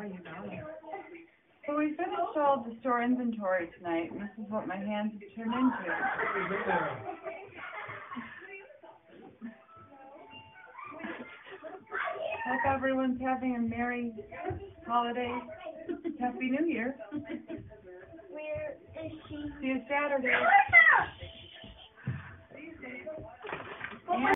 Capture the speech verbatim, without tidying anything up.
Oh, you know. So we finished all the store inventory tonight, and this is what my hands have turned into. Hope everyone's having a merry holiday. Happy New Year. Where is she? See you Saturday.